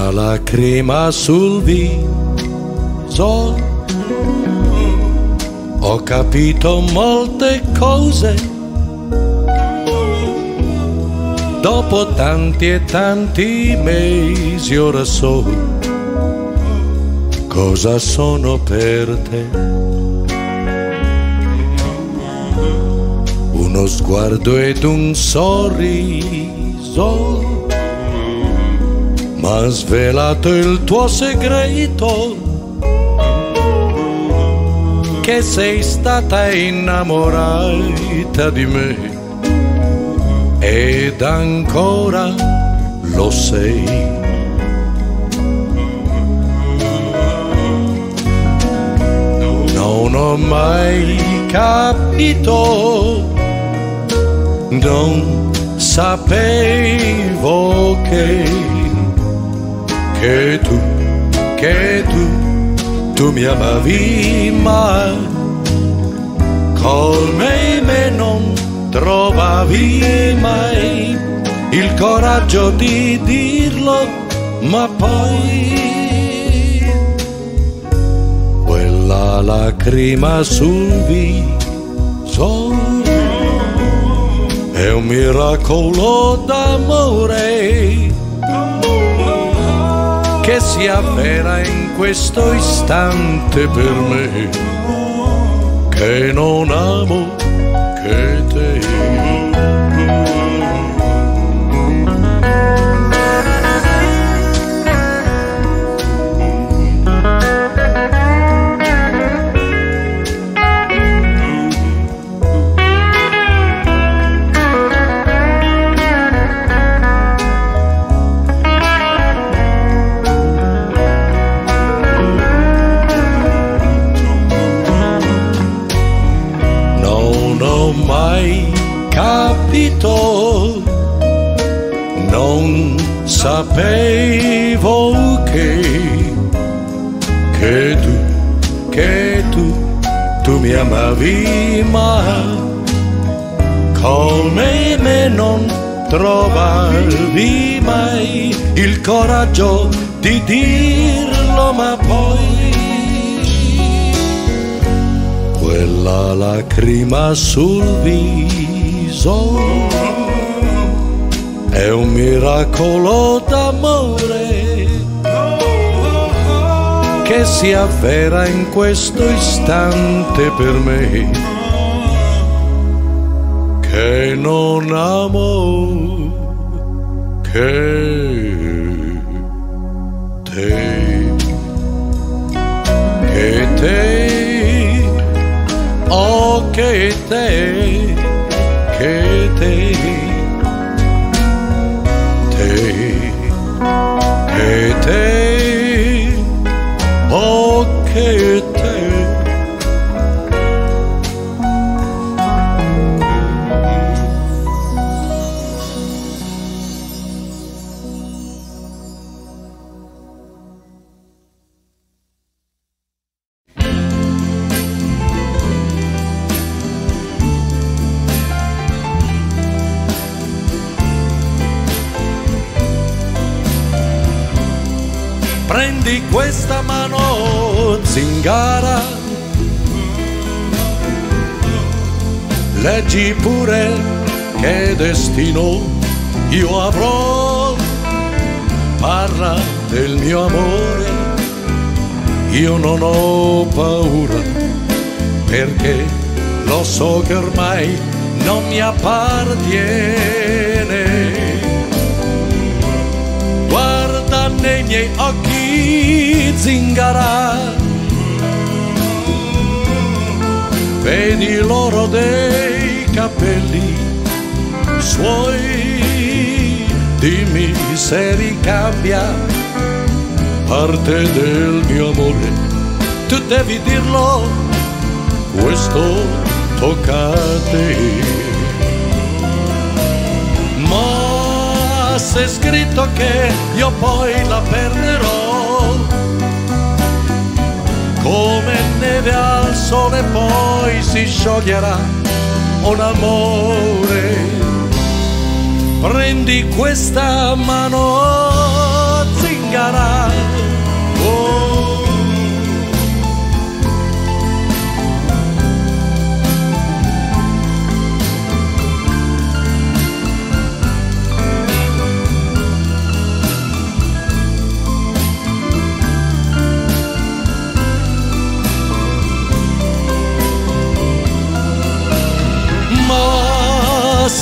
una lacrima sul viso, ho capito molte cose, dopo tanti e tanti mesi ora so cosa sono per te. Uno sguardo ed un sorriso m'ha svelato il tuo segreto, che sei stata innamorata di me ed ancora lo sei. Non ho mai capito, non sapevo che tu mi amavi, ma come me non trovavi mai il coraggio di dirlo, ma poi quella lacrima sul viso è un miracolo d'amore che si avvera in questo istante per me, che non amo che te. Mai capito, non sapevo che tu mi amavi, ma come me non trovavi mai il coraggio di dirlo, ma poi quella lacrima sul viso è un miracolo d'amore che si avvera in questo istante per me, che non amo che te, oh che te, oh che te. Prendi questa mano, zingara, leggi pure che destino io avrò, parla del mio amore, io non ho paura, perché lo so che ormai non mi appartiene. Guarda nei miei occhi, zingara, vedi l'oro dei capelli suoi, dimmi se ricambia parte del mio amore. Tu devi dirlo, questo tocca a te. Ma se è scritto che io poi la perderò, come neve al sole poi si scioglierà un amore. Prendi questa mano, zingara,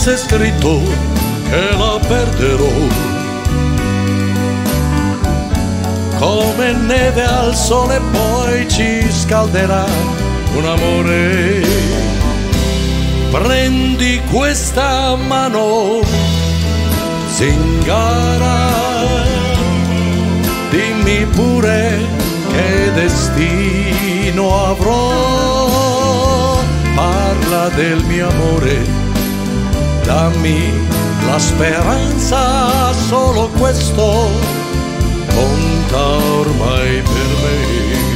c'è scritto che la perderò. Come neve al sole poi ci scalderà un amore. Prendi questa mano, zingara, dimmi pure che destino avrò. Parla del mio amore, dammi la speranza, solo questo conta ormai per me.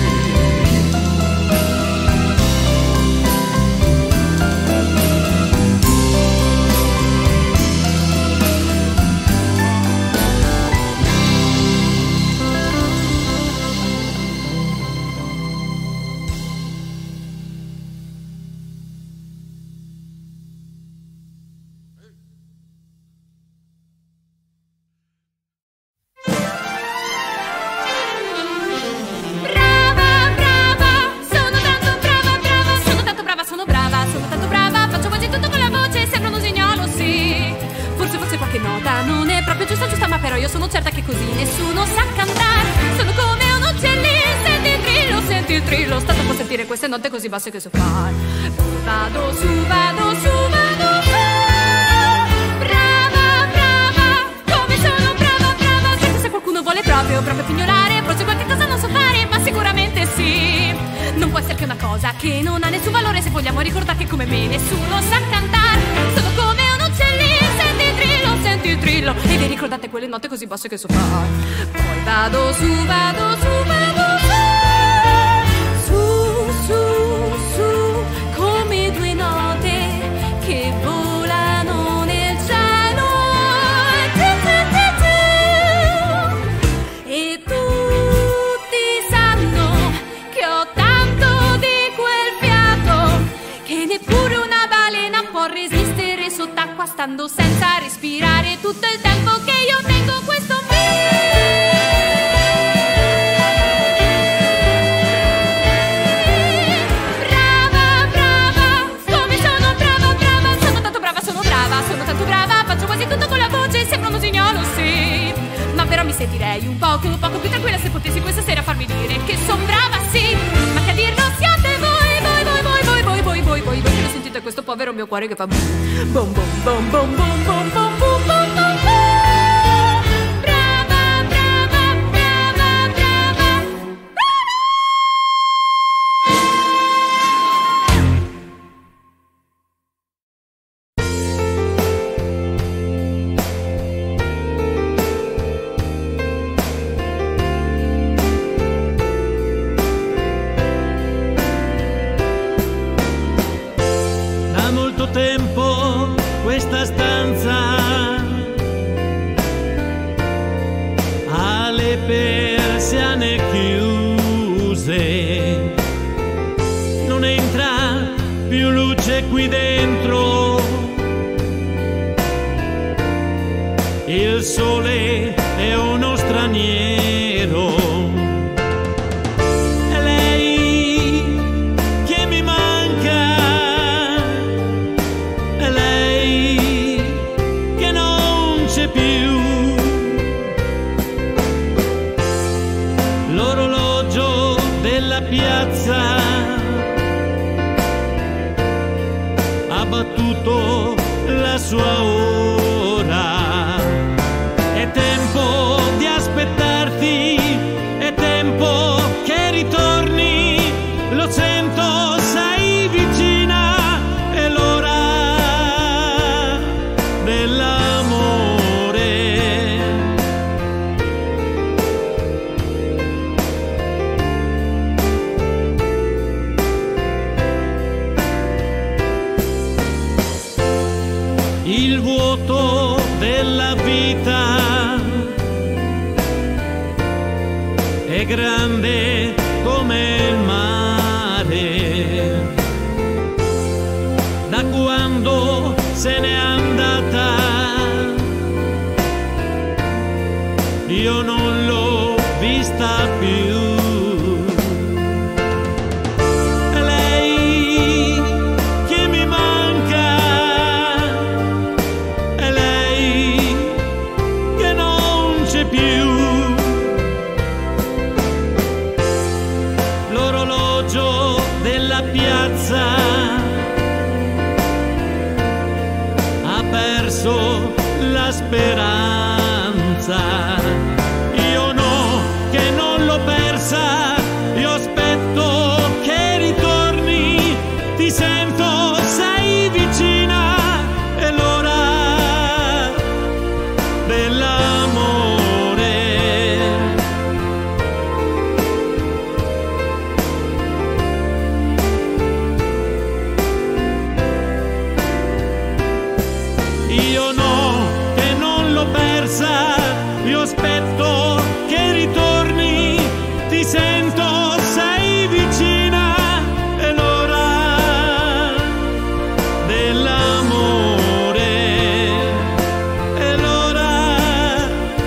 Queste note così basse che so fare. Poi vado su, vado su, vado su. Brava, brava, come sono brava, brava. Sento se qualcuno vuole proprio pignorare, forse qualche cosa non so fare, ma sicuramente sì. Non può essere che una cosa che non ha nessun valore, se vogliamo ricordare che come me nessuno sa cantare. Sono come un uccellino, senti il trillo, e vi ricordate quelle note così basse che so fare. Poi vado su, vado su, vado su. Su, su, come due note che volano nel cielo. E tutti sanno che ho tanto di quel fiato che neppure una balena può resistere sott'acqua stando senza respirare tutto il tempo che io tengo questo tutto con la voce, sembra un usignolo, sì. Ma però mi sentirei un poco più tranquilla se potessi questa sera farmi dire che son brava, sì. Ma che a dirlo siate voi che lo sentite questo povero mio cuore che fa bum bum bum bum bum bum bum bum bum bum bum. Brava, brava, brava, brava. Tempo questa stanza ha le persiane chiuse, non entra più luce qui dentro, il sole è uno straniero. L'orologio della piazza ha battuto la sua ora. È tempo di aspettarti, è tempo che ritorni, lo sento, sei vicina, è l'ora dell'amore. Il vuoto della vita è grande come il mare, da quando se n'è andata io non l'ho vista più. Lei che mi manca piazza ha perso la speranza. Io no, che non l'ho persa, io aspetto che ritorni, ti sento, sei vicina, è l'ora dell'amore. Io no, che non l'ho persa, io aspetto che ritorni, ti sento, sei vicina, è l'ora dell'amore, è l'ora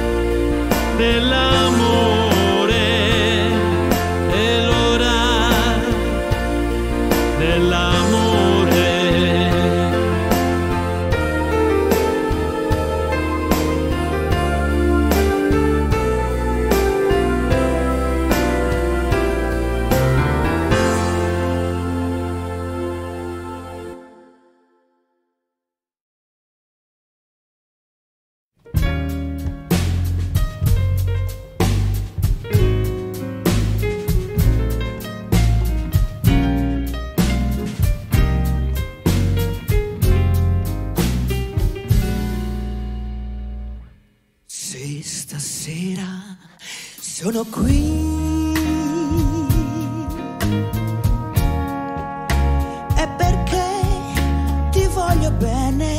dell'amore, è l'ora dell'amore. Se stasera sono qui è perché ti voglio bene,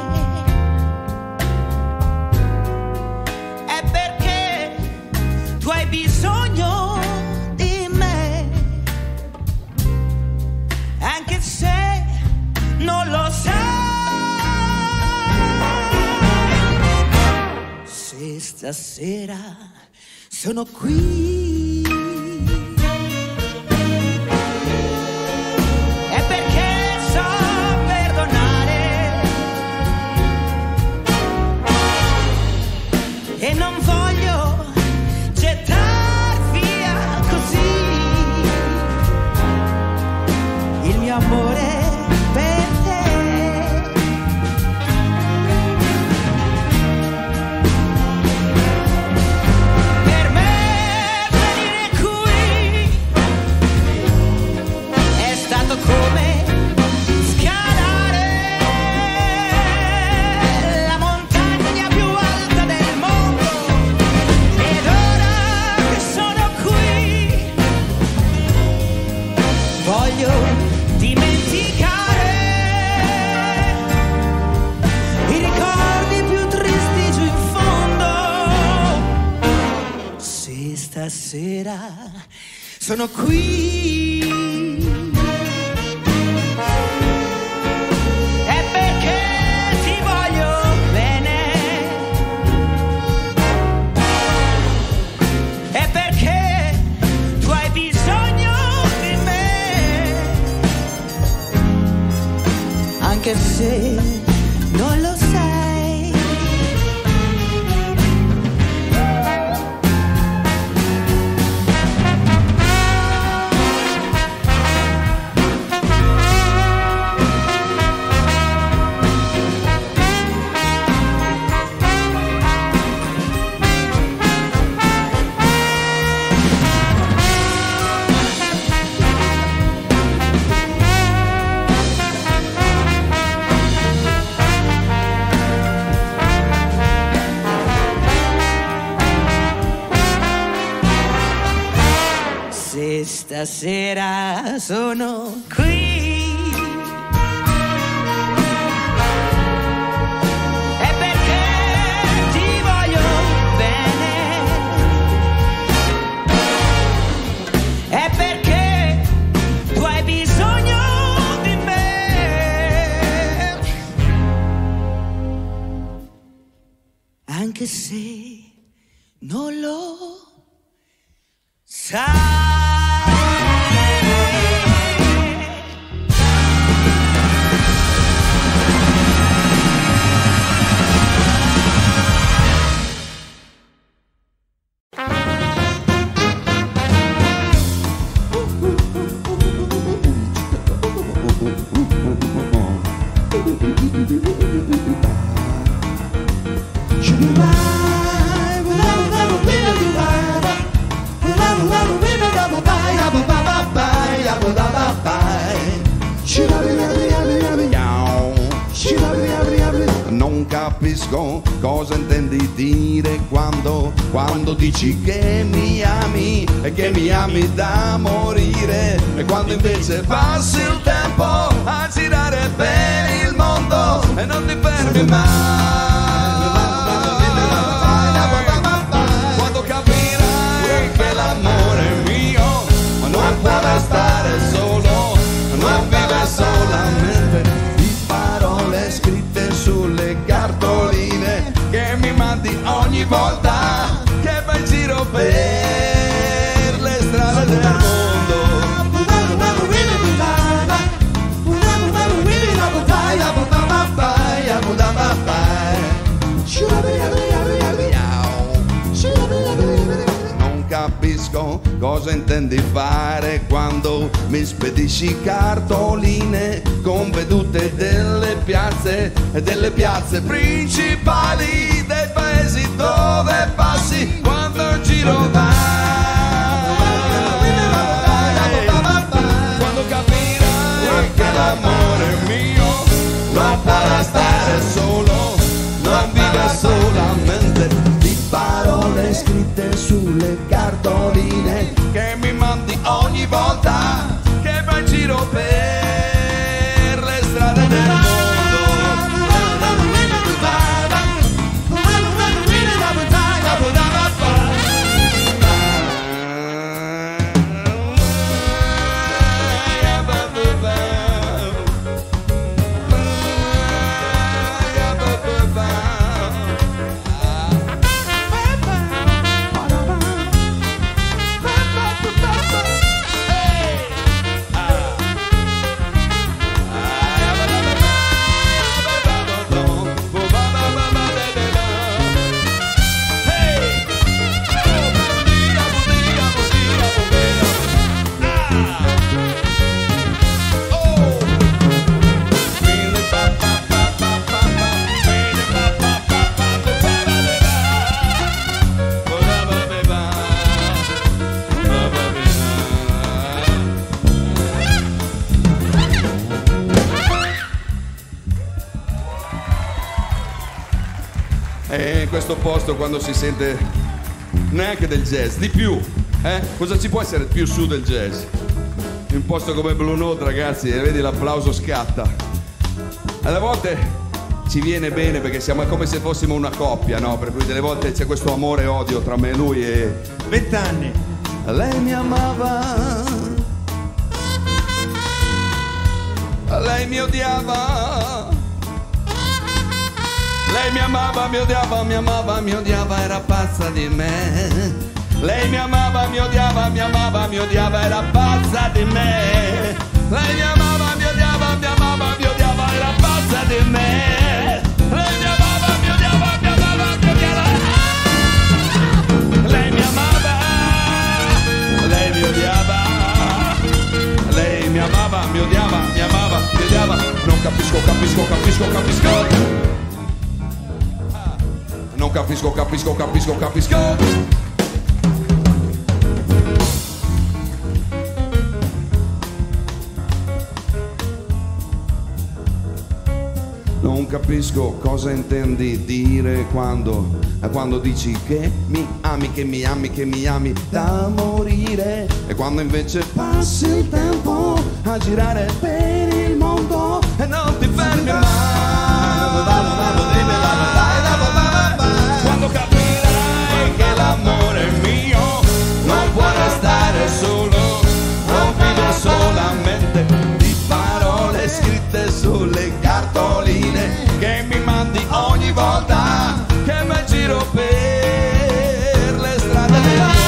è perché tu hai bisogno di me, anche se non lo sai. Se stasera sono qui è perché so perdonare e non voglio gettar via così il mio amore per te. Per me venire qui è stato come scalare la montagna più alta del mondo, ed ora che sono qui voglio dimenticare i ricordi più tristi giù in fondo. Se stasera sono qui è perché ti voglio bene, è perché tu hai bisogno di me, anche se non lo sai. Se stasera sono qui è perché ti voglio bene, è perché tu hai bisogno di me, anche se non lo sai. capisco cosa intendi dire quando dici che mi ami e che mi ami da morire, e quando invece passi il tempo a girare per il mondo e non ti fermi mai. Quando capirai che l'amore mio non può restare solo, non vive solamente di parole scritte sulle cartoline che mi mandi ogni volta che fai giro per le strade del mondo. Non capisco cosa intendi fare quando mi spedisci cartoline con vedute delle piazze principali dei paesi dove passi quando giro vai. Quando capirai che l'amore mio non può restare solo, non vive solamente di parole scritte sulle cartoline che mi mandi ogni volta che vai in giro per le strade del mondo. In questo posto, quando si sente neanche del jazz, di più, cosa ci può essere più su del jazz? In un posto come Blue Note, ragazzi, vedi l'applauso scatta. Alle volte ci viene bene perché siamo come se fossimo una coppia, no? Per cui delle volte c'è questo amore e odio tra me e lui. E 20 anni. lei mi amava, lei mi odiava. Lei mi amava, mi odiava, mi amava, mi odiava, era pazza di me. Lei mi amava, mi odiava, mi amava, mi odiava, era pazza di me. Lei mi amava, mi odiava, mi amava, mi odiava, era pazza di me. Lei mi amava, mi odiava, mi amava, mi odiava. Lei mi amava, lei mi odiava. Lei mi amava, mi odiava, mi amava, mi odiava. Non capisco, capisco, capisco, capisco. Non capisco, capisco, capisco, capisco. Non capisco cosa intendi dire quando dici che mi ami, che mi ami, che mi ami da morire, e quando invece passi il tempo a girare per il mondo e non ti fermi mai. Quando capirai che l'amore mio non può restare solo, non vive solamente di parole scritte sulle cartoline che mi mandi ogni volta che mi giro per le strade del mondo.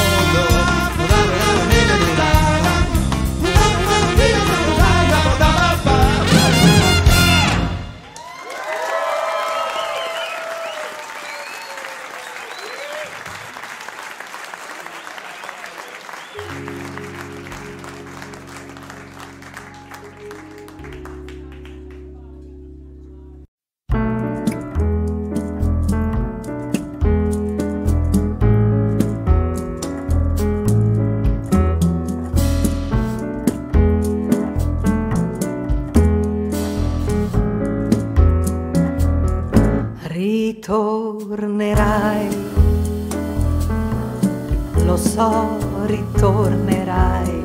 lo so, ritornerai.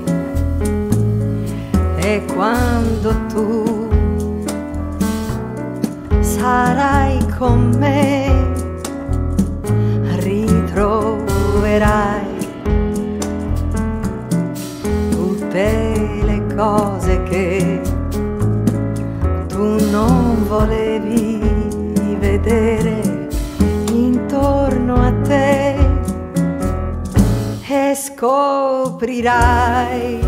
E quando tu sarai con me, ritroverai tutte le cose che tu non volevi vedere intorno a te, e scoprirai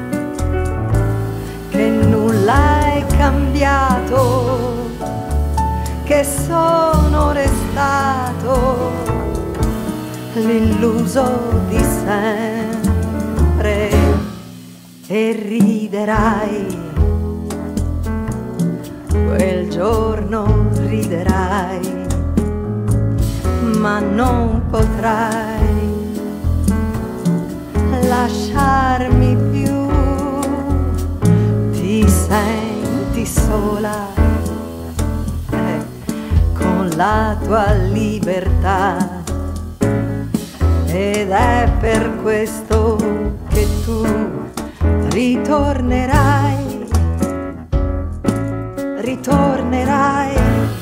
che nulla è cambiato, che sono restato l'illuso di sempre, e riderai. Quel giorno riderai, ma non potrai lasciarmi più. Ti senti sola con la tua libertà, ed è per questo che tu ritornerai, ritornerai.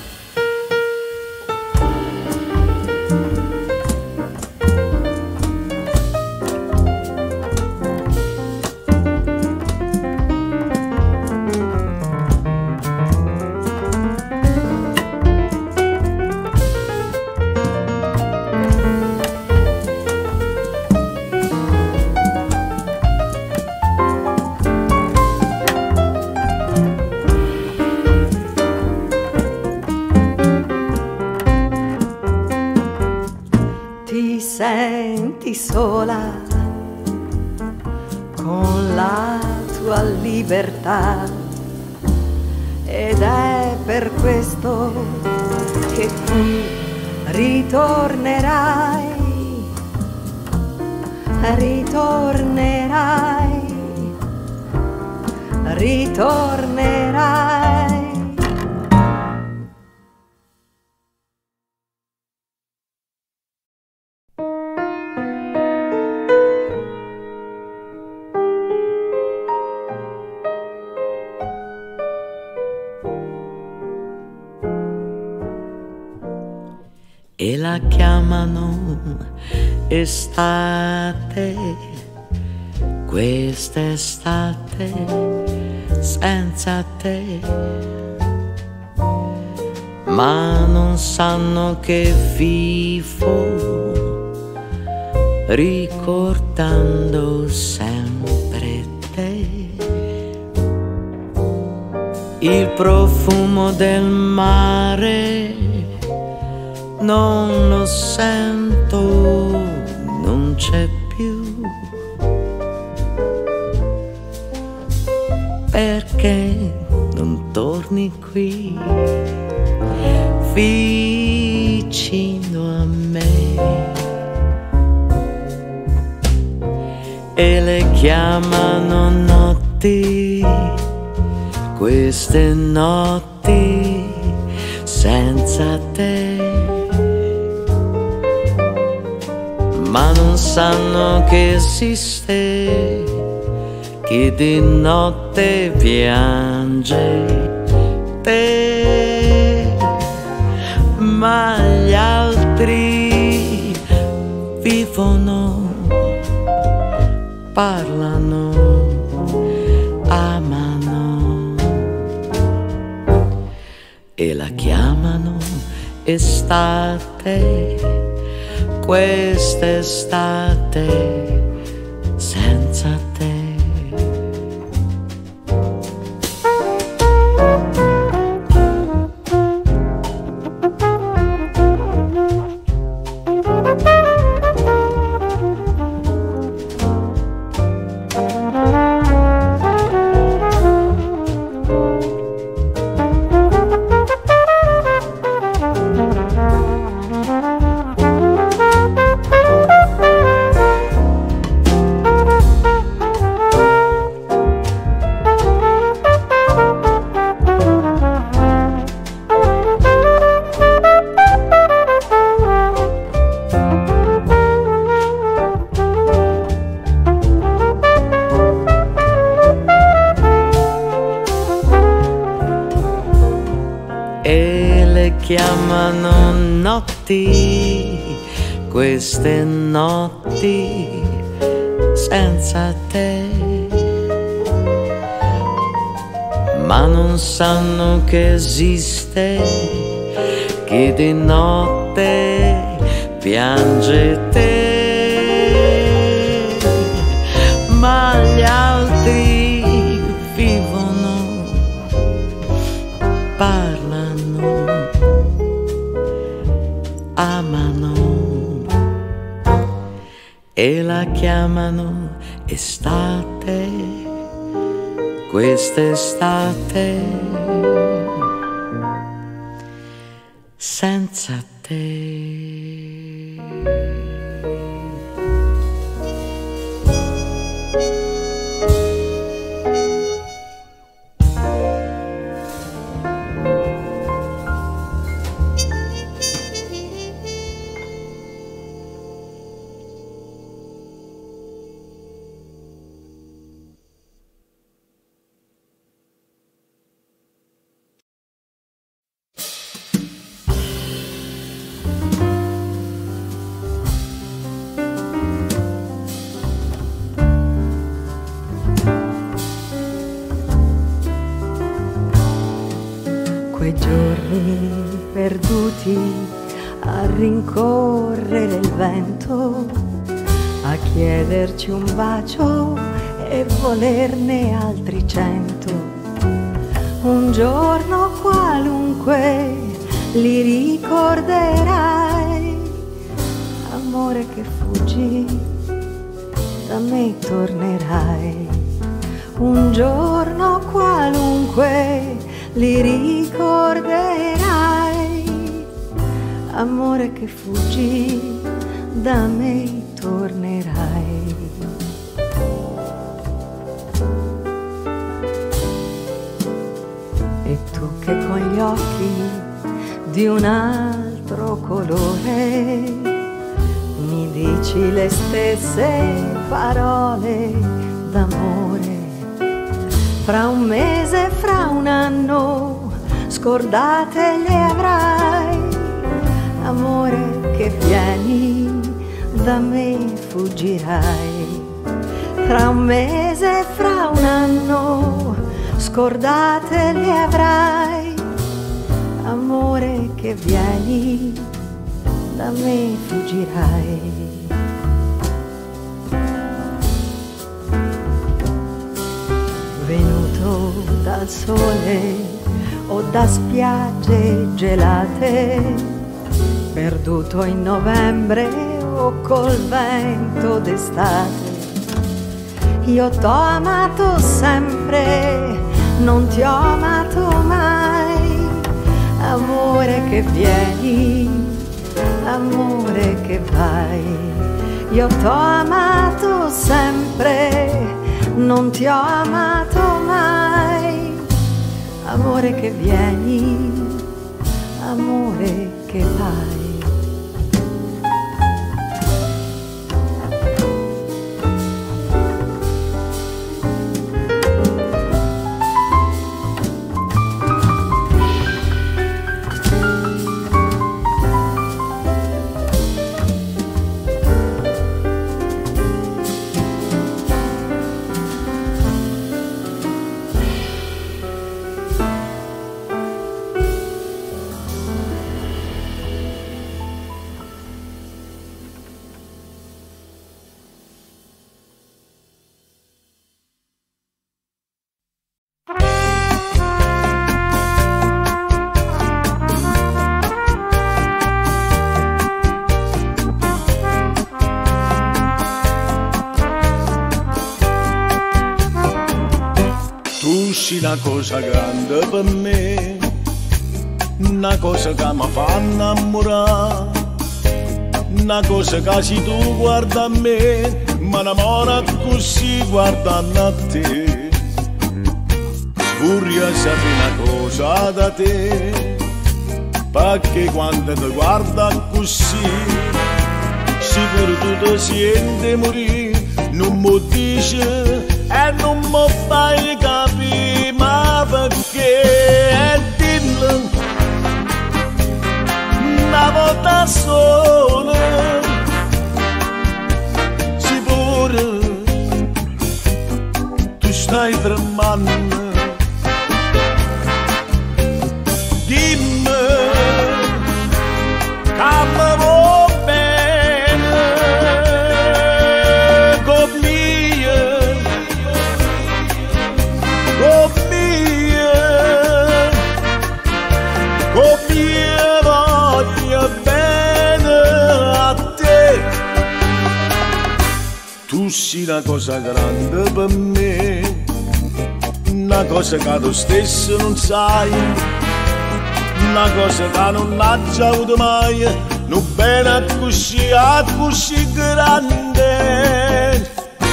Senti sola con la tua libertà, ed è per questo che tu ritornerai, ritornerai, ritornerai. E la chiamano estate, quest'estate senza te, ma non sanno che vivo ricordando sempre te. Il profumo del mare non lo sento, non c'è più, perché non torni qui vicino a me. E le chiamano notti, queste notti senza te, ma non sanno che esiste chi di notte piange te, ma gli altri vivono, parlano, amano, e la chiamano estate, quest'estate senza te. chiamano notti, queste notti senza te, ma non sanno che esiste chi di notte piange te, ma gli altri vivono, parlano, amano e la chiamano estate, quest'estate senza te. Quei giorni perduti a rincorrere il vento, a chiederci un bacio e volerne altri 100. Un giorno qualunque li ricorderai, amore che fuggi, da me tornerai. Un giorno qualunque li ricorderai, amore che fuggi, da me tornerai. E tu che con gli occhi di un altro colore mi dici le stesse parole d'amore, fra un mese, fra un anno, scordate le avrai, amore che vieni, da me fuggirai. Fra un mese, fra un anno, scordate le avrai, amore che vieni, da me fuggirai. Venuto dal sole o da spiagge gelate, perduto in novembre o col vento d'estate, io t'ho amato sempre, non ti ho amato mai, amore che vieni, amore che vai. Io t'ho amato sempre, non ti ho amato mai, amore che vieni, amore che vai. Una cosa grande per me, una cosa che mi fa innamorare, una cosa che se tu guarda a me, mi innamora così guardando a te. Vorrei sapere una cosa da te, perché quando ti guarda così, se per tu ti senti morire, non mi dice e non mi fai capire, ma perché? Dillo, una volta sola, sì pure tu stai tremando. Dimmi che mi va bene con mia voglio bene a te. Tu sei una cosa grande per me, una cosa che tu stesso non sai, una cosa che non hai già avuto mai, non bene così grande.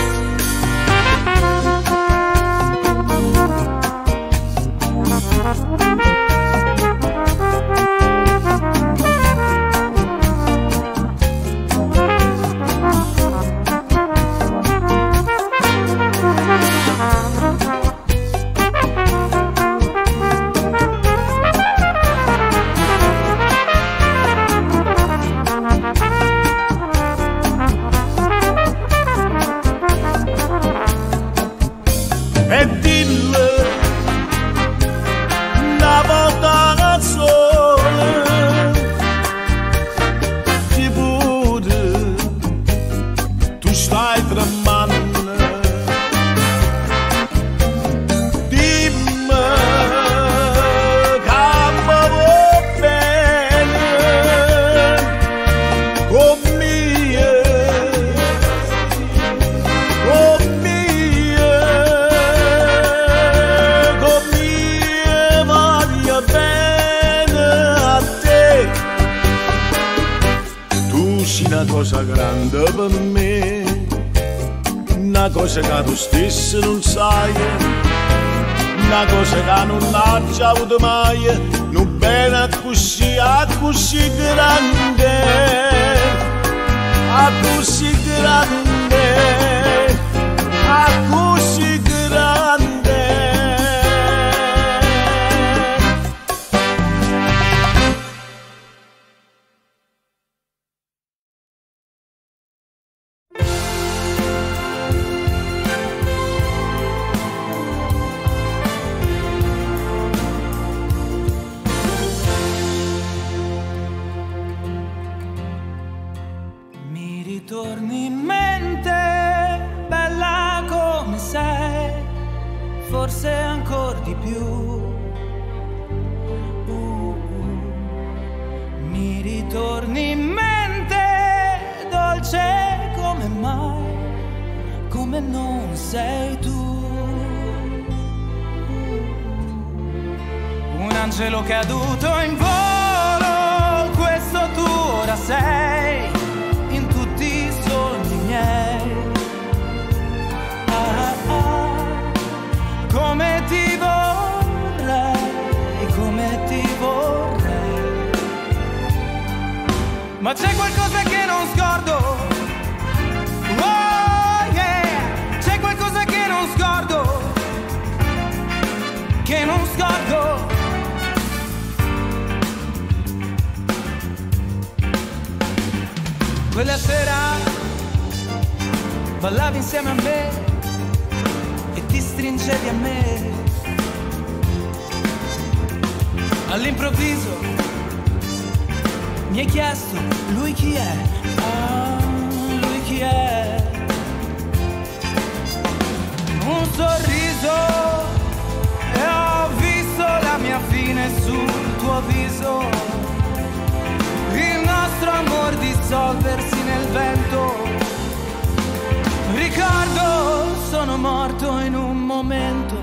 E dillo una volta sola, ti pure tu stai tremando. Dimmi che mi va bene con mia voglio bene a te. Tu sei una cosa grande per me, una cosa che tu stesso non sai, una cosa che non hai già avuto mai, non bene così grande, così grande, così grande. Mi ritorni in mente, bella come sei, forse ancora di più. Mi ritorni in mente, dolce come mai, come non sei tu. Un angelo caduto in volo, questo tu ora sei, in tutti i sogni miei. Come ti vorrei, ma c'è qualcosa che non scordo. Oh yeah, c'è qualcosa che non scordo, che non scordo. Quella sera ballavi insieme a me e ti stringevi a me. All'improvviso mi hai chiesto, lui chi è? Ah, lui chi è? Un sorriso e ho visto la mia fine sul tuo viso. Il nostro amor dissolversi nel vento. Ricordo, sono morto in un momento.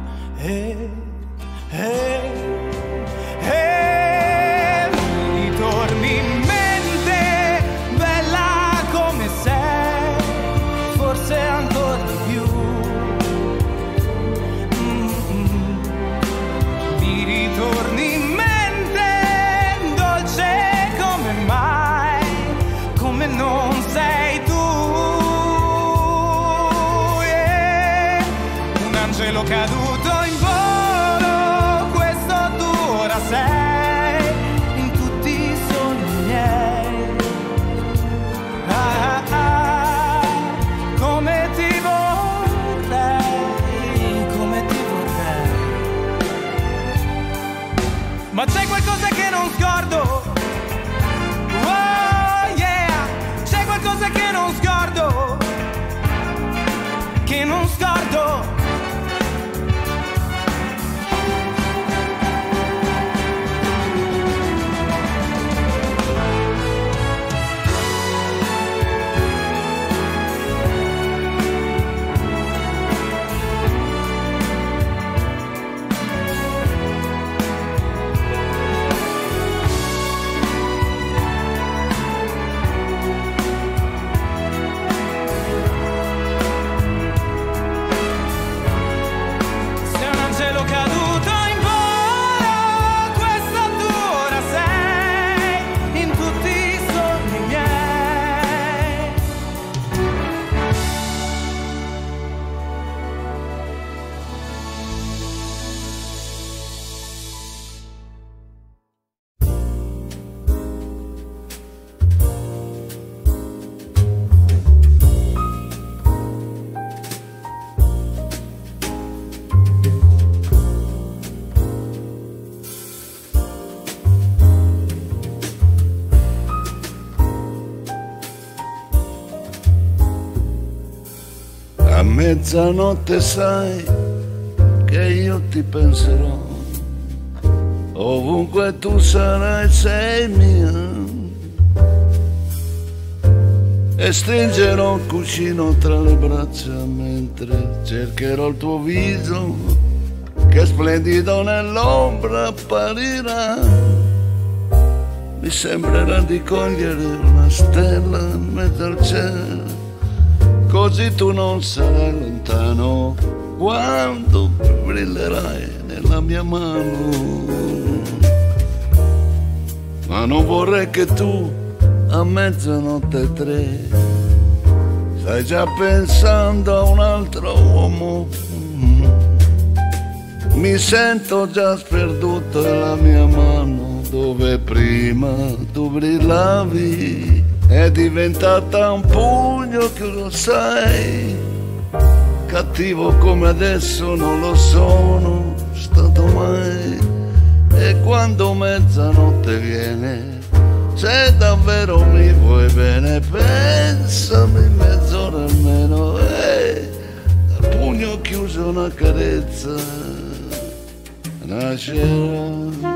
Mi torni in mente, bella come sei, forse ancora di più. Mi ritorni in mente, dolce come mai, come non sei tu. Un angelo caduto in volo, questo tu ora sei, in tutti i sogni sguardo. A mezzanotte sai che io ti penserò, ovunque tu sarai sei mia, e stringerò il cuscino tra le braccia mentre cercherò il tuo viso che splendido nell'ombra apparirà. Mi sembrerà di cogliere una stella in mezzo al cielo, così tu non sarai lontano quando brillerai nella mia mano. Ma non vorrei che tu a mezzanotte 3 stai già pensando a un altro uomo. Mi sento già sperduto e la mia mano, dove prima tu brillavi, è diventata un pugno che lo sai. Cattivo come adesso non lo sono stato mai. E quando mezzanotte viene, se davvero mi vuoi bene, pensami mezz'ora almeno, dal pugno chiuso una carezza nascerà.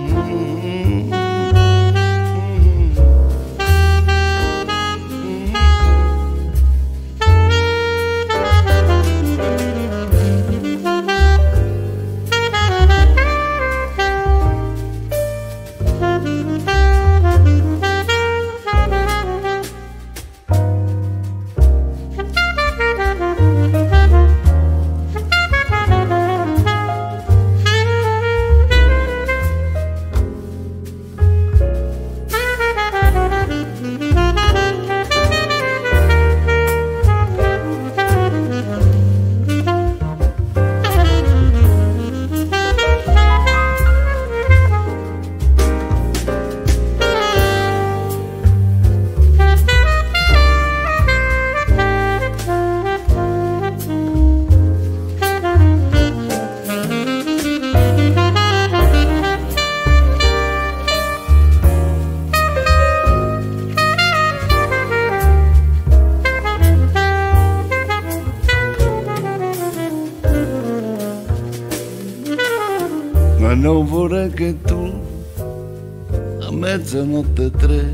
Ma non vorrei che tu a mezzanotte 3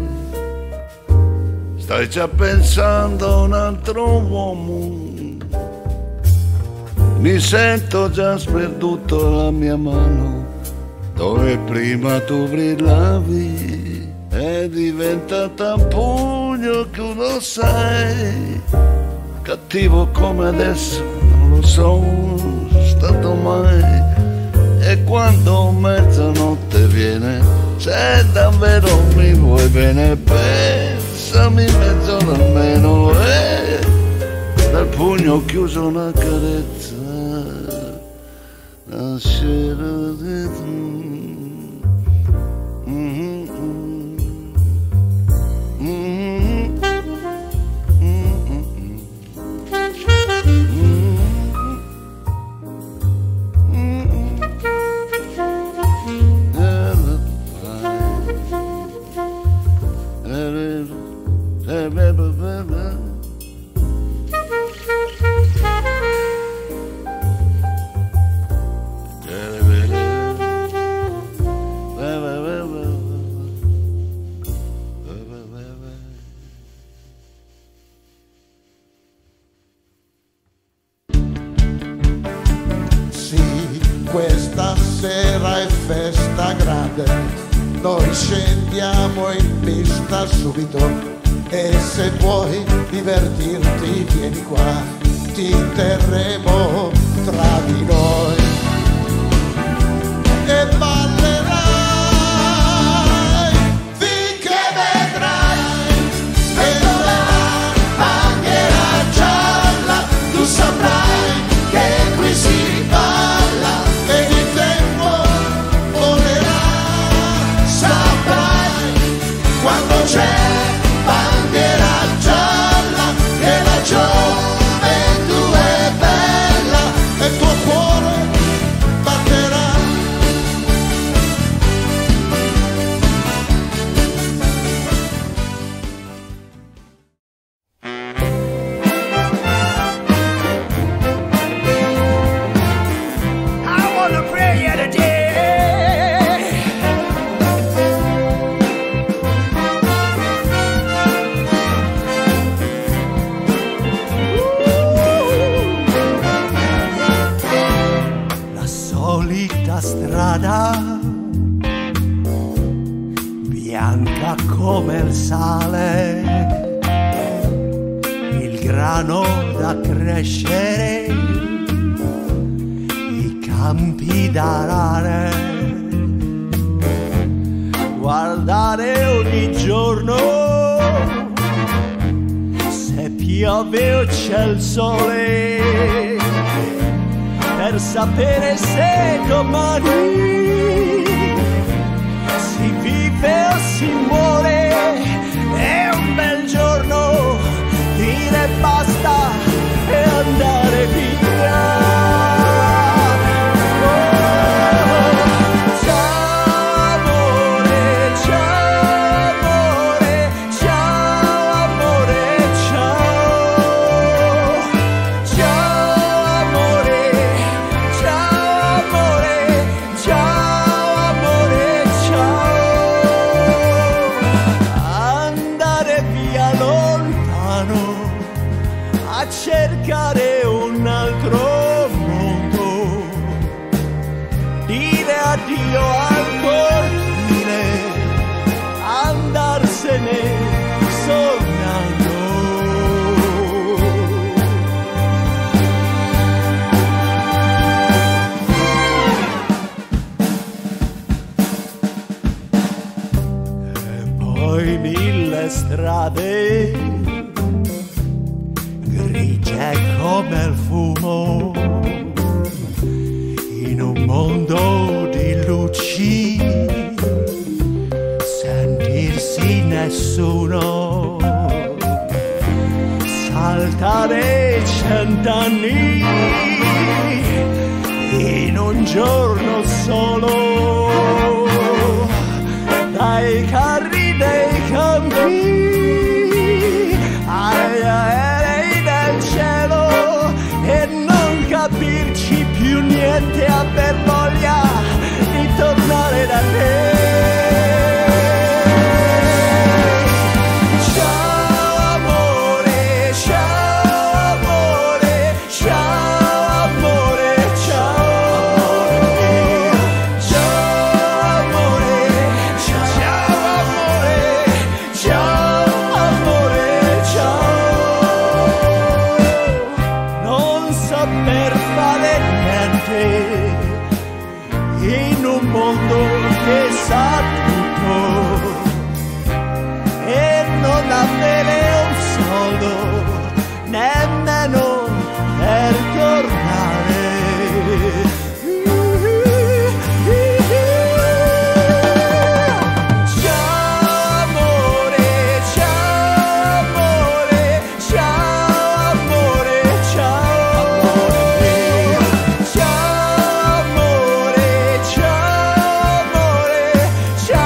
stai già pensando a un altro uomo. Mi sento già sperduto la mia mano, dove prima tu brillavi, è diventata un pugno che lo sai. Cattivo come adesso non lo sono stato mai. E quando mezzanotte viene, se davvero mi vuoi bene, pensami mezz'ora almeno, dal pugno chiuso una carezza nascerà di tu. Questa sera è festa grande, noi scendiamo in pista subito e se vuoi divertirti vieni qua, ti terremo tra di noi e ballerai finché vedrai sventolerà bandiera gialla, tu saprai che qui si balla e il tempo volerà, saprai quando c'è bandiera gialla che la gioventù è bella e il tuo cuore batterà. I wanna pray you today. La solita strada, bianca come il sale, il grano da crescere, i campi da arare, guardare ogni giorno se piove o c'è il sole, per sapere se domani si vive o si muore. È un bel giorno dire basta e andare via. Ciao amore, ciao amore, ciao amore, ciao. Ciao amore, ciao amore, ciao amore, ciao. Andare via lontano a cercare un altro mondo, dire addio al cortile, andarsene sognando. Poi mille strade, grigie come il fumo, in un mondo di luci, sentirsi nessuno, saltare 100 anni in un giorno solo, dai carri dei campi agli aerei del cielo e non capirci più niente, aver voglia di tornare da te. Ciao amore, ciao amore, ciao amore, ciao. Ciao amore, ciao amore, ciao amore, ciao. Non saper fare niente in un mondo che sa tutto e non avere un soldo nemmeno per tornare. Ciao amore, ciao amore, ciao amore, ciao. Ciao amore, ciao amore, ciao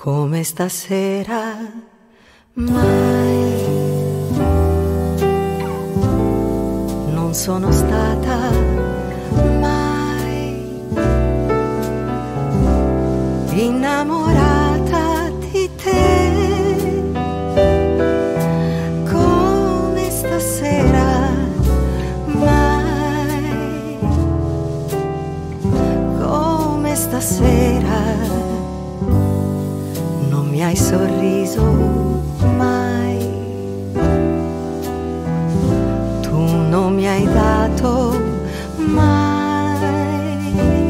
come stasera mai. Non sono stata mai innamorata di te come stasera mai, come stasera. Non mi hai sorriso mai, tu non mi hai dato mai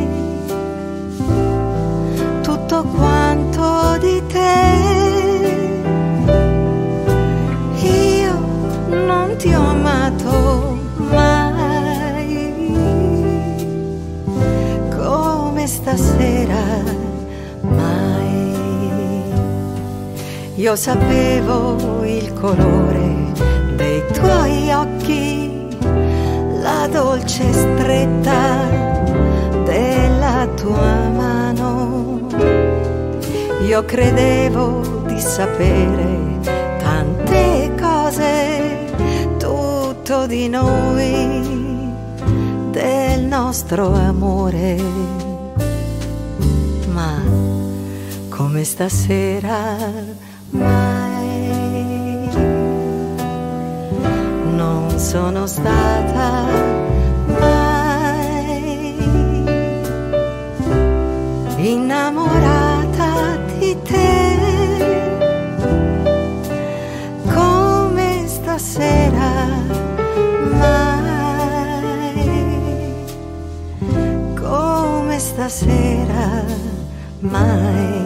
tutto quanto di te. Io non ti ho amato mai come stasera mai. Io sapevo il colore dei tuoi occhi, la dolce stretta della tua mano. Io credevo di sapere tante cose, tutto di noi, del nostro amore. Ma come stasera mai. Non sono stata mai innamorata di te come stasera mai, come stasera mai.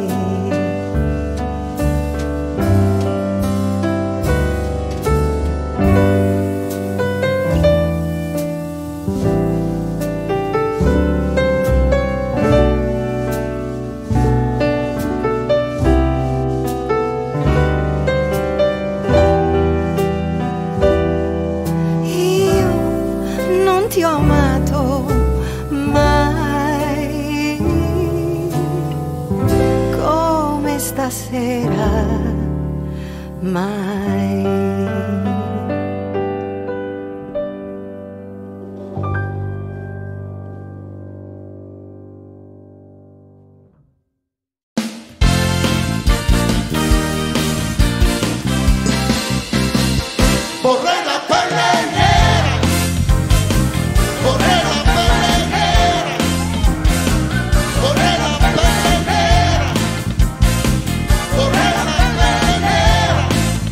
Ti ho amato mai come stasera mai. Vorrei la pelle nera, vorrei la pelle nera, vorrei la pelle nera, vorrei la pelle nera.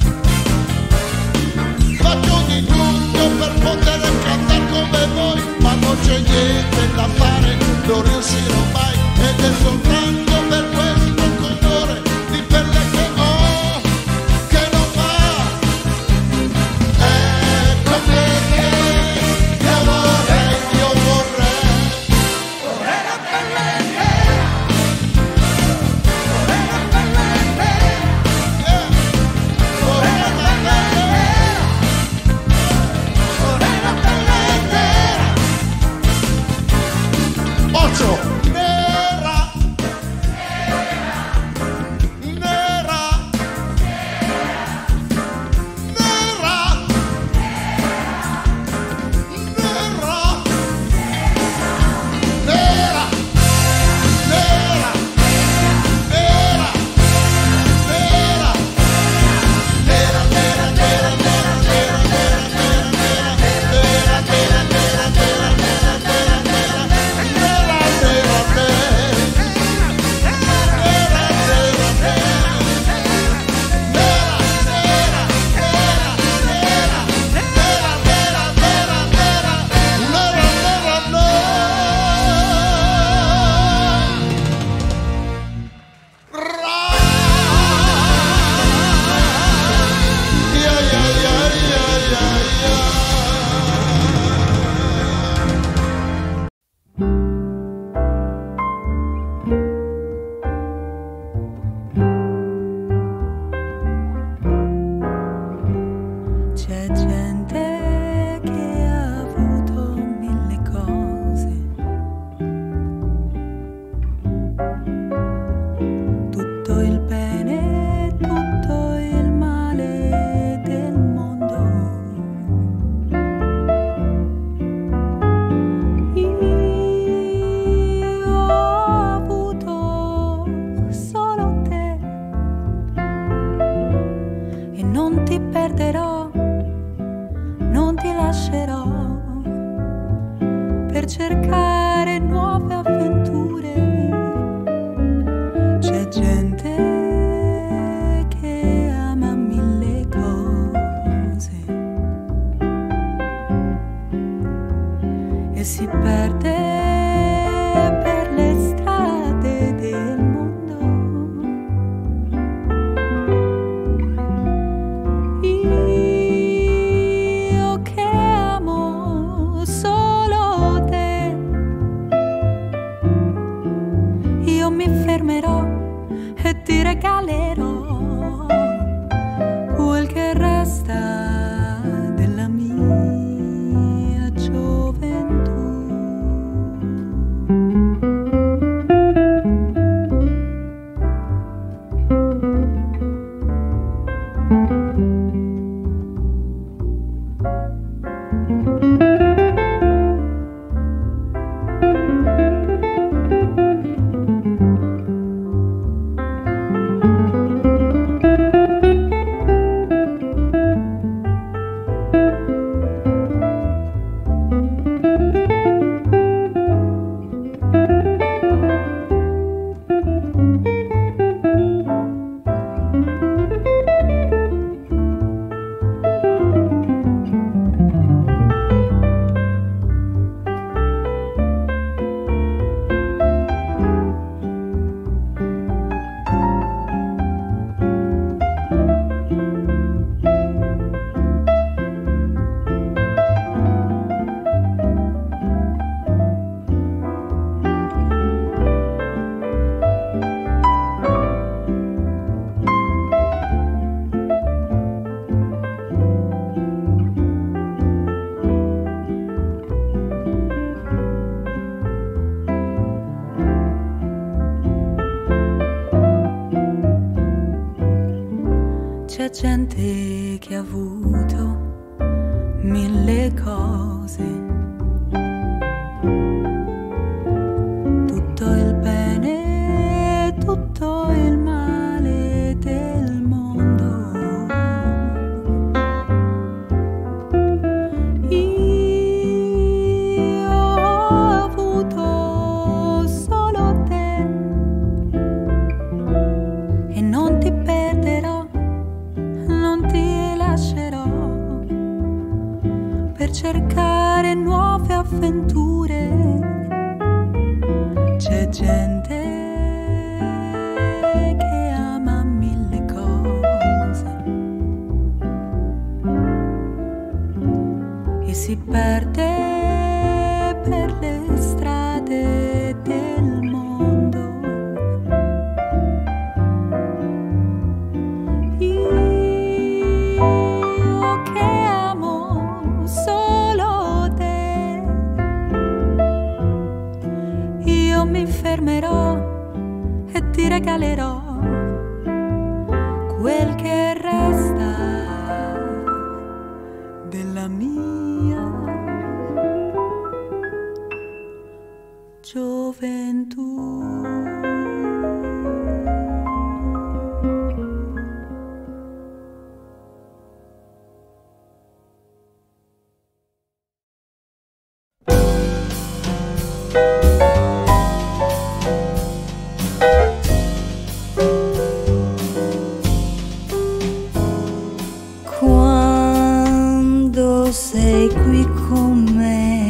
Faccio di tutto per poter cantare come voi, ma non c'è niente da fare, non riuscirò mai, ed è soltanto per questo colore di pelle che ho, che non va. Ecco perché io vorrei la pelle nera, vorrei la pelle nera, vorrei la pelle nera, vorrei la pelle nera. Ocho, ti lascerò per cercare nuove avventure. C'è gente che ama mille cose e si perde per le strade del mondo. Io che amo solo te, io mi fermerò e ti regalerò quel che resta della mia gioventù. C'è gente che ha avuto mille cose, tutto il bene, tutto il male del mondo. Io ho avuto solo te e non ti perderò, non ti lascerò per cercare nuove avventure. C'è gente che ama mille cose e si perde per le strade del mondo. Mi fermerò e ti regalerò quel che resta della mia gioventù. Sei qui con me,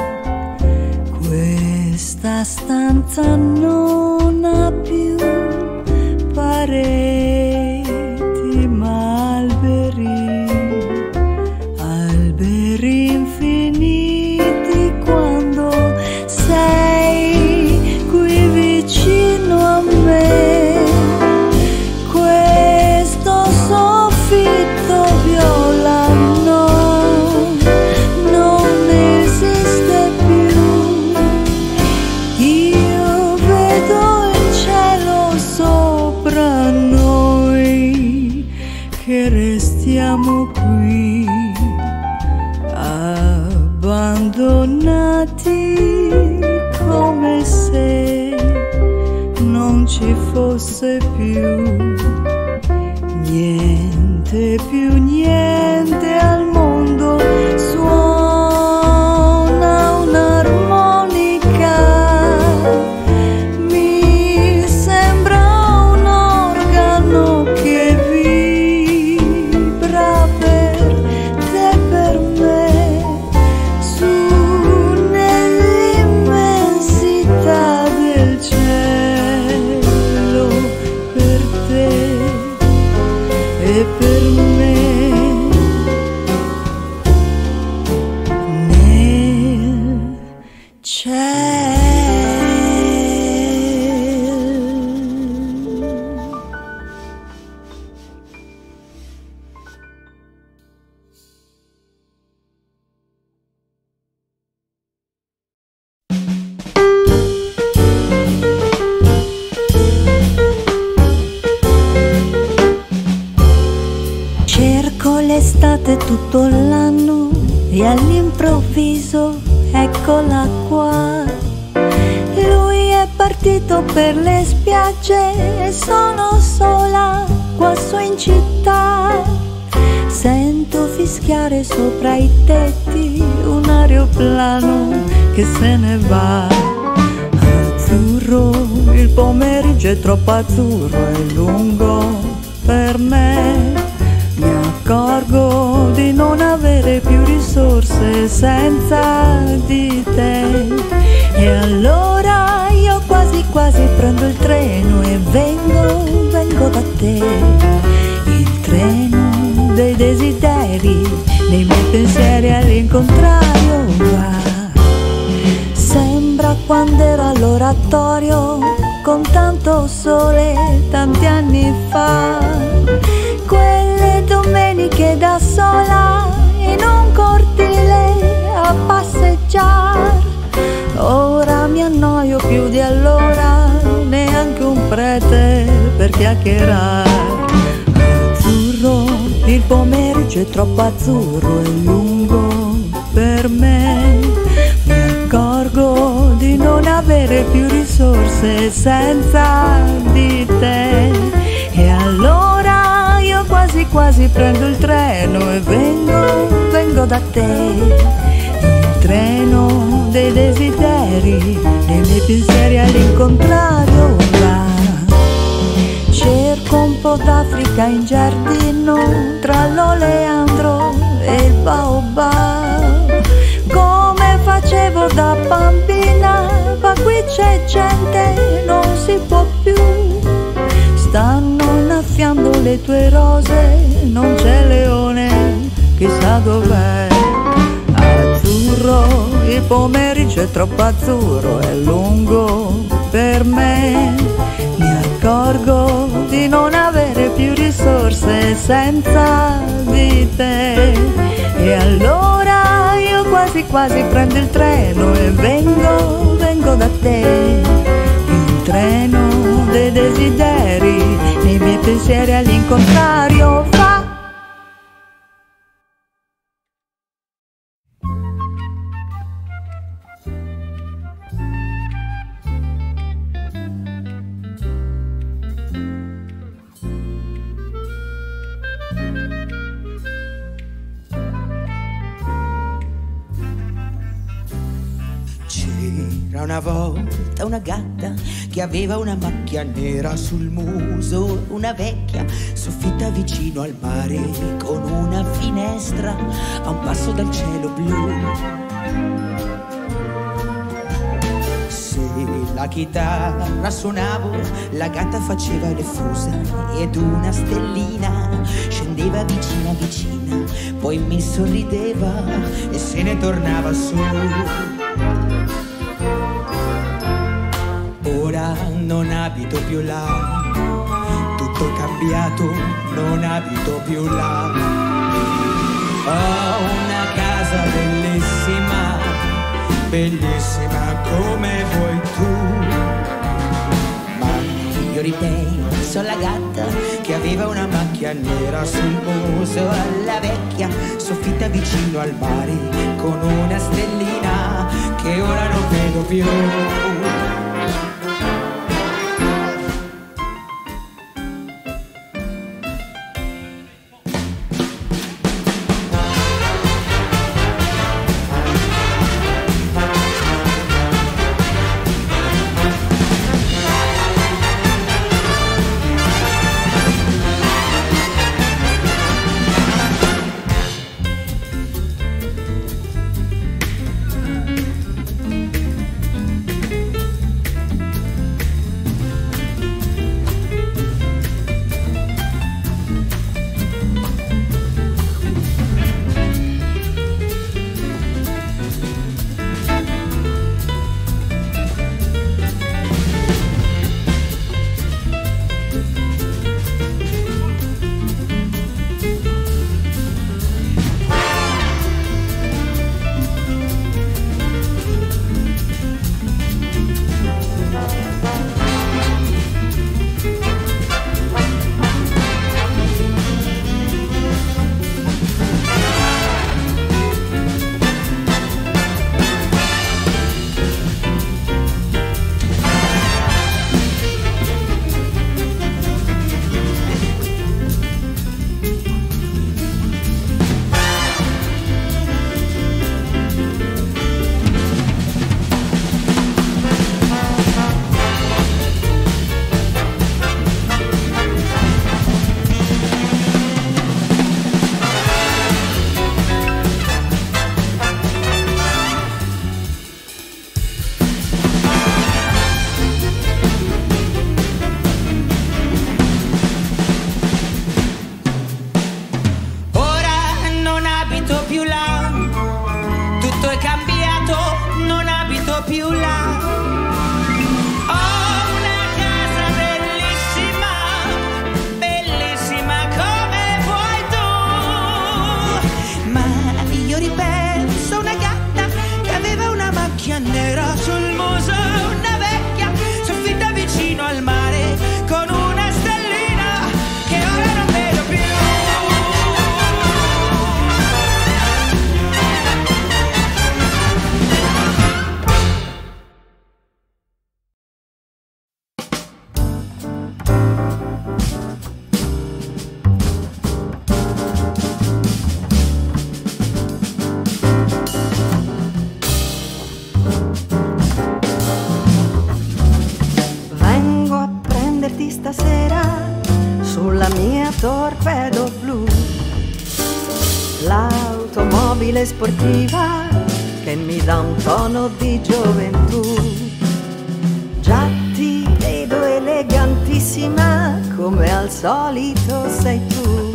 questa stanza non ha più pareti ma alberi, alberi infiniti. Quando sei qui vicino a me, questo soffitto viola non esiste più. Io vedo il cielo sopra noi, che restiamo qui abbandonati, come se non ci fosse più niente al mondo. tutto l'anno e all'improvviso eccola qua. Lui è partito per le spiagge e sono sola qua su in città. Sento fischiare sopra i tetti un aeroplano che se ne va. Azzurro, il pomeriggio è troppo azzurro e lungo per me. Mi accorgo di non avere più risorse senza di te. E allora io quasi quasi prendo il treno e vengo da te. Il treno dei desideri, nei miei pensieri all'incontrario va. Sembra quando ero all'oratorio con tanto sole tanti anni fa. Quelle domeniche da sola in un cortile a passeggiar. Ora mi annoio più di allora, neanche un prete per chiacchierare. Azzurro, il pomeriggio è troppo azzurro e lungo per me. Mi accorgo di non avere più risorse senza di te. E allora io quasi quasi prendo il treno e vengo da te. Il treno dei desideri, dei miei pensieri all'incontrario va. Cerco un po' d'Africa in giardino tra l'oleandro e il baobab. Come facevo da bambina, ma qui c'è gente, non si può più. Stanno innaffiando le tue rose, non c'è leone, chissà dov'è. Azzurro, il pomeriggio è troppo azzurro e lungo per me. Mi accorgo di non avere più risorse senza di te. E allora io quasi quasi prendo il treno e vengo da te. Il treno dei desideri, nei miei pensieri all'incontrario va. C'era una volta una gatta che aveva una macchia nera sul muso, una vecchia soffitta vicino al mare con una finestra a un passo dal cielo blu. Se la chitarra suonavo, la gatta faceva le fusa ed una stellina scendeva vicina vicina, poi mi sorrideva e se ne tornava su. Ora non abito più là, tutto è cambiato, non abito più là. Ho una casa bellissima, bellissima come vuoi tu. Ma io ripenso alla gatta che aveva una macchia nera sul muso, alla vecchia soffitta vicino al mare con una stellina che ora non vedo più. più là. Ho una casa bellissima, bellissima come vuoi tu. Ma io ripenso a una gatta che aveva una macchia nera sul muso, una vecchia soffitta vicino al mare con una stellina che ora non vedo più. Vengo a prenderti stasera sulla mia torpedo blu, l'automobile sportiva che mi dà un tono di gioventù. Già ti vedo elegantissima come al solito sei tu.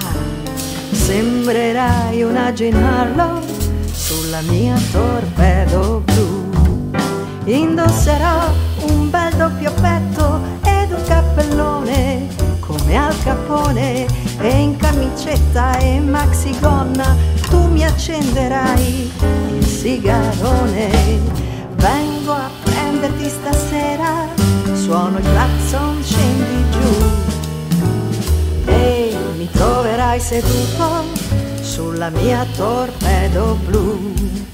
Sembrerai una Jane Harlow sulla mia torpedo blu. Indosserò un bel doppio petto ed un cappellone come Al Capone, e in camicetta e maxigonna tu mi accenderai il sigarone. Vengo a prenderti stasera, suono il clacson, scendi giù e mi troverai seduto sulla mia torpedo blu.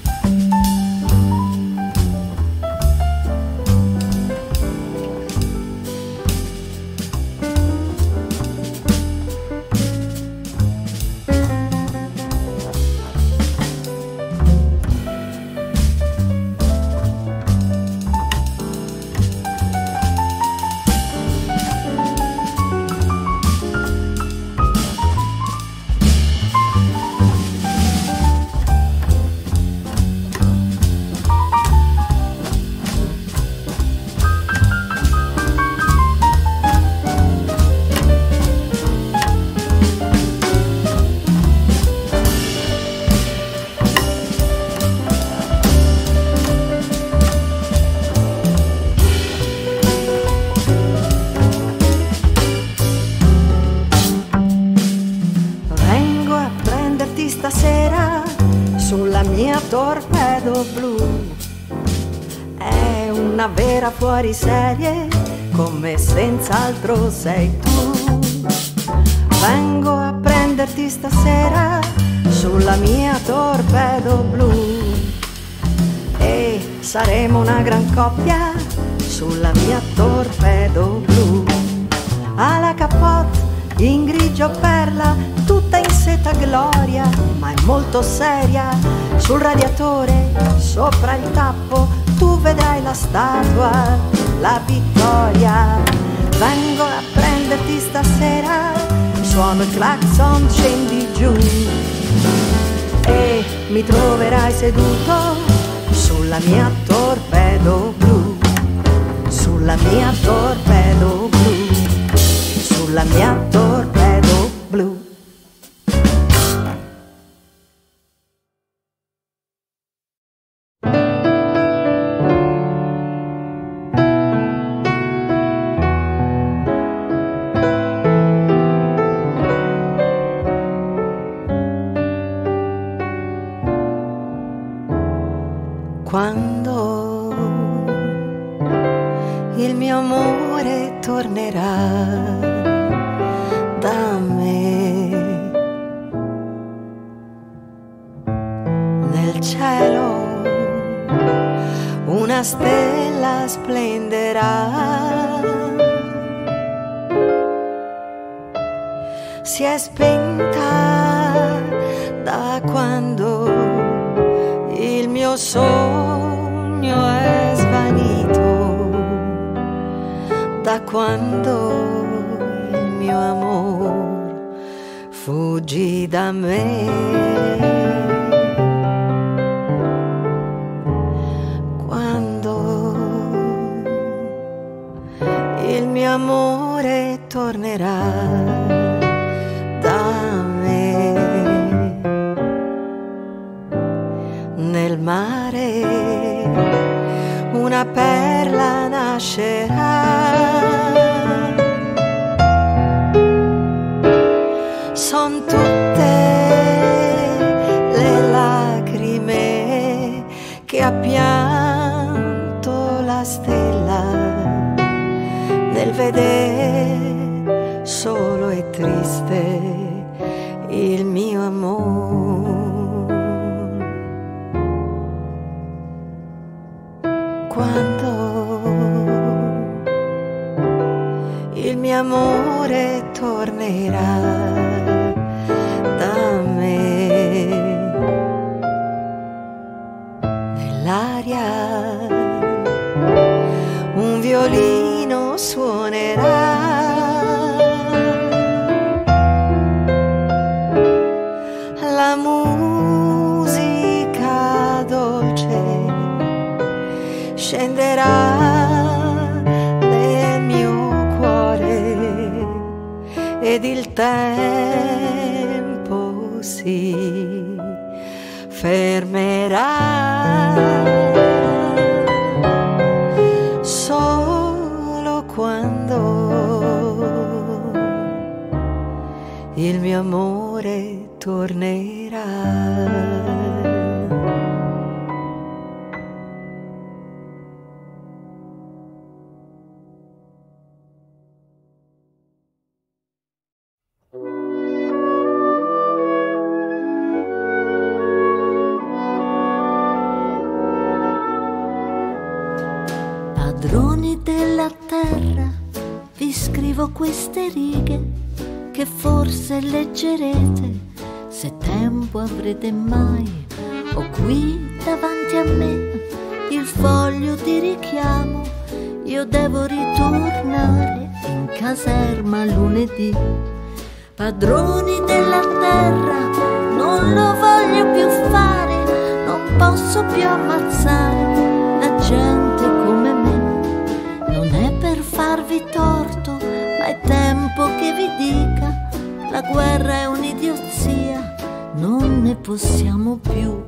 Stasera sulla mia torpedo blu, è una vera fuoriserie come senz'altro sei tu. Vengo a prenderti stasera sulla mia torpedo blu e saremo una gran coppia sulla mia torpedo blu. Alla capote in grigio perla, tutta in seta gloria, ma è molto seria. Sul radiatore, sopra il tappo, tu vedrai la statua, la vittoria. Vengo a prenderti stasera, suono il clacson, scendi giù e mi troverai seduto sulla mia torpedo blu, sulla mia torpedo blu, sulla mia torpedo blu. Quando il mio amore tornerà da me, nel cielo una stella splenderà, si è spenta da quando il mio sogno è svanito, da quando il mio amor fuggì da me. Quando il mio amore tornerà da me, nel mare una perla nascerà. Son tutte le lacrime che ha pianto la stella nel vedere solo e triste il mio amore. Quando il mio amore tornerà da me, nell'aria un violino suonerà, la musica dolce scenderà nel mio cuore ed il tempo si fermerà solo quando il mio amore tornerà. Padroni della terra, vi scrivo queste righe che forse leggerete se tempo avrete mai. Ho qui davanti a me il foglio di richiamo, io devo ritornare in caserma lunedì. Padroni della terra, non lo voglio più fare, non posso più ammazzare la gente come me. Non è per farvi torto, ma è tempo che vi dica, la guerra è un'idiozia, non ne possiamo più.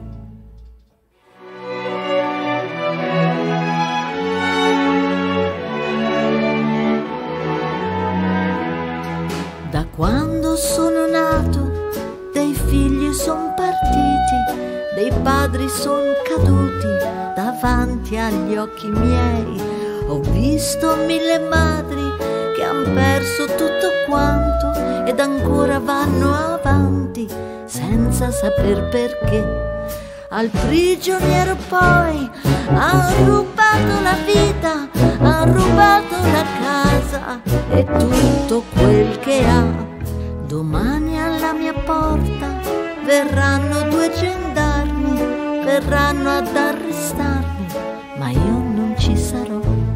Da quando sono nato, dei figli son partiti, dei padri son caduti davanti agli occhi miei. Ho visto 1000 madri che han perso tutto quanto ed ancora vanno avanti senza saper perché. Al prigioniero poi han rubato la vita, han rubato la casa e tutto quel che ha. Domani alla mia porta verranno 2 gendarmi, verranno ad arrestarmi, ma io non ci sarò.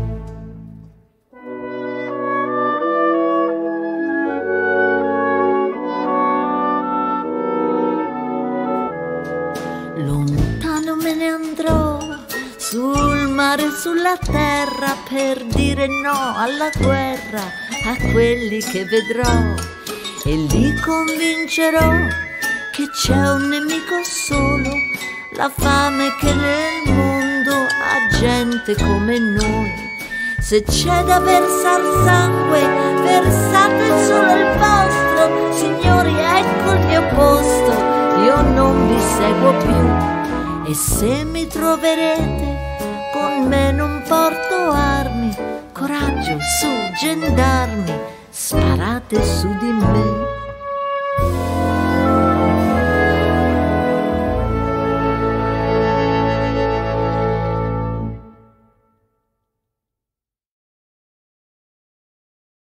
Lontano me ne andrò, sul mare e sulla terra, per dire no alla guerra a quelli che vedrò. E lì convincerò che c'è un nemico solo, la fame che nel mondo ha gente come noi. Se c'è da versar sangue, versate solo il vostro, signori, ecco il mio posto, io non vi seguo più. E se mi troverete, con me non porto armi, coraggio, su, gendarmi, sparate su di me.